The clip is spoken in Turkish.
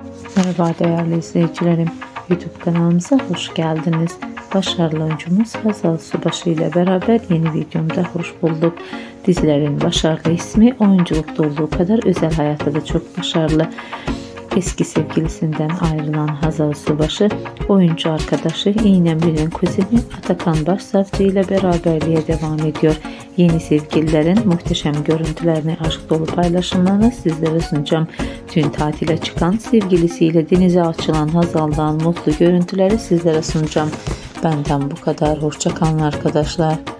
Merhaba değerli izleyicilerim, YouTube kanalımıza hoş geldiniz. Başarılı oyuncumuz Hazal Subaşı ile beraber yeni videomda hoş bulduk. Dizilerin başarılı ismi oyunculukta olduğu kadar özel hayatta da çok başarılı. Eski sevgilisinden ayrılan Hazal Subaşı, oyuncu arkadaşı İğnemli'nin kuzeni Atakan Başsavcı ile beraberliğe devam ediyor. Yeni sevgililerin muhteşem görüntülerini, aşk dolu paylaşımlarını sizlere sunacağım. Dün tatile çıkan sevgilisiyle denize açılan Hazal'dan mutlu görüntüleri sizlere sunacağım. Benden bu kadar. Hoşça kalın arkadaşlar.